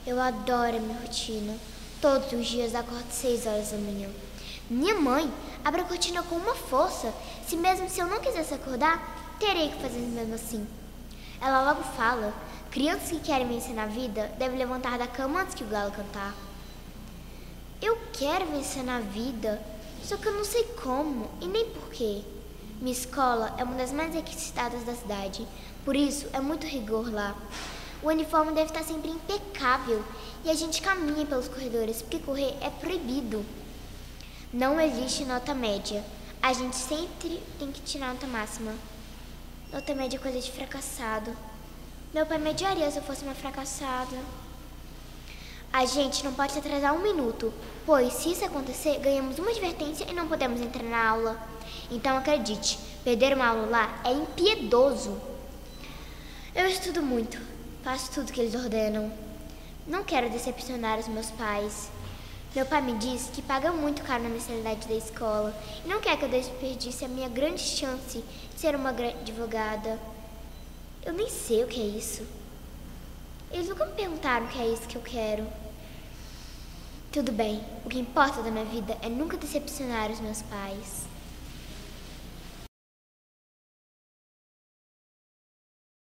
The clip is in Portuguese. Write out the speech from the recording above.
Eu adoro a minha rotina. Todos os dias acordo 6 horas da manhã. Minha mãe abre a cortina com uma força. Mesmo se eu não quisesse acordar, terei que fazer mesmo assim. Ela logo fala: crianças que querem vencer na vida devem levantar da cama antes que o galo cantar. Eu quero vencer na vida, só que eu não sei como e nem porquê. Minha escola é uma das mais requisitadas da cidade, por isso é muito rigor lá. O uniforme deve estar sempre impecável e a gente caminha pelos corredores, porque correr é proibido. Não existe nota média, a gente sempre tem que tirar nota máxima. Nota média é coisa de fracassado. Meu pai me odiaria se eu fosse uma fracassada. A gente não pode se atrasar 1 minuto, pois se isso acontecer, ganhamos uma advertência e não podemos entrar na aula. Então acredite, perder uma aula lá é impiedoso. Eu estudo muito, faço tudo que eles ordenam. Não quero decepcionar os meus pais. Meu pai me diz que paga muito caro na mensalidade da escola e não quer que eu desperdice a minha grande chance de ser uma advogada. Eu nem sei o que é isso. Eles nunca me perguntaram o que é isso que eu quero. Tudo bem, o que importa da minha vida é nunca decepcionar os meus pais.